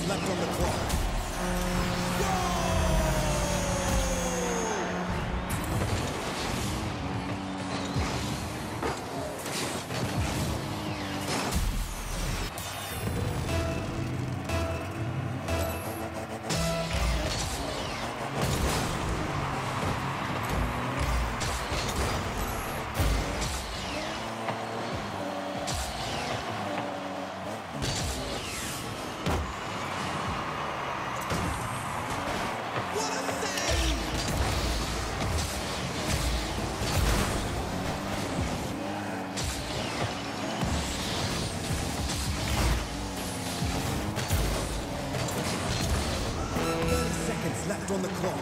seconds left on the clock. Left on the clock.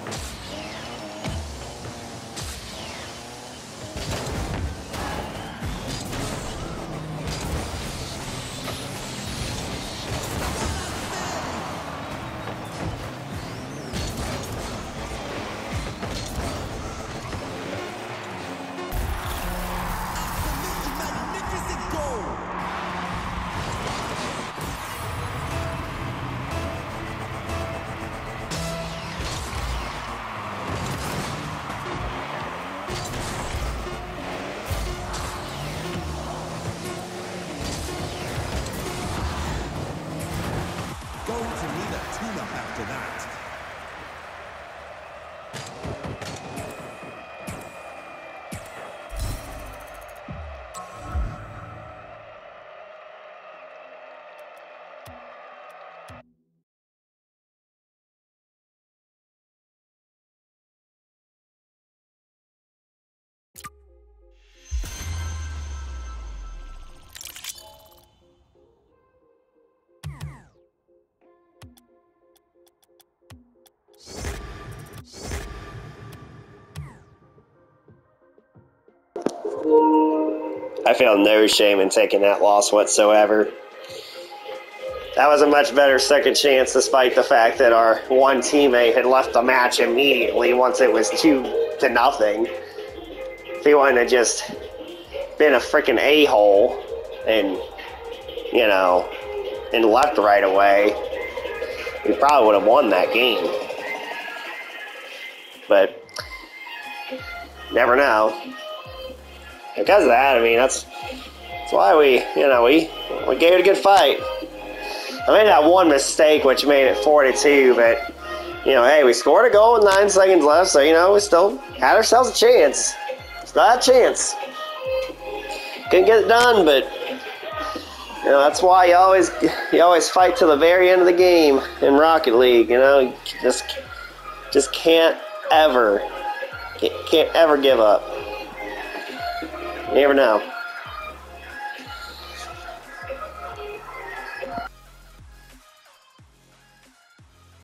Magnificent goal. Going to need a tune-up after that. I feel no shame in taking that loss whatsoever. That was a much better second chance, despite the fact that our one teammate had left the match immediately once it was 2-0. If he wouldn't have just been a freaking a-hole and, you know, and left right away, we probably would have won that game. But never know. Because of that, I mean, that's why we gave it a good fight. I made that one mistake, which made it 4-2, but, hey, we scored a goal with 9 seconds left, so, we still had ourselves a chance. Still had a chance. Couldn't get it done, but, that's why you always fight to the very end of the game in Rocket League, just can't ever give up. You never know.